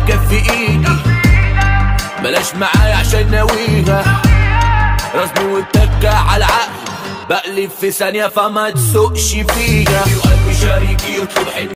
كف ايدي، بلاش معايا عشان ناويها. رسمي واتكة على العقل، بقلب في ثانية فما تسوقش فيها. وقلبي شريكي يطلب حنية